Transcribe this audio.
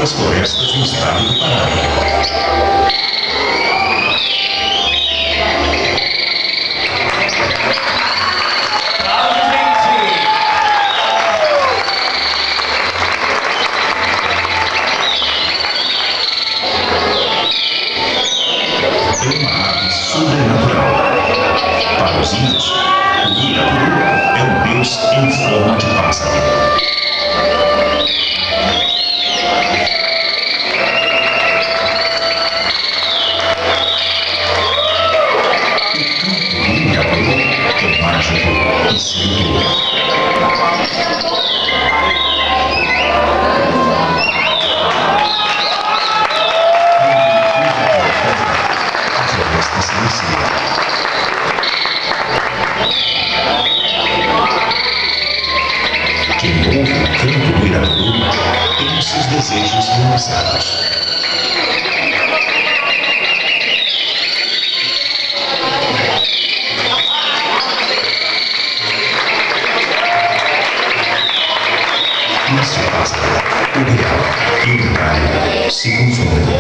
das florestas do estado do Pará. É uma ave sobrenatural. Para os índios, o Irapuru é um deus em forma de pássaro. É mágico e sedutor. A floresta silencia. Quem ouve o canto do Irapuru tem os seus desejos realizados. Nosso pássaro, o real e o detalhe se confundem.